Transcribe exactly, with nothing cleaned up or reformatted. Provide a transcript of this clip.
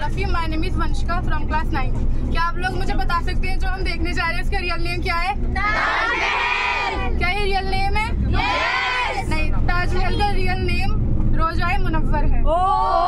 Geography. My name is Vanshika from class nine. क्या आप लोग मुझे बता सकते हैं जो हम देखने जा रहे हैं इसका रियल नेम क्या है? ताजमहल। क्या ये रियल नेम है? यस। नहीं, ताजमहल का रियल नेम रोज़ा-ए-मुनव्वर है।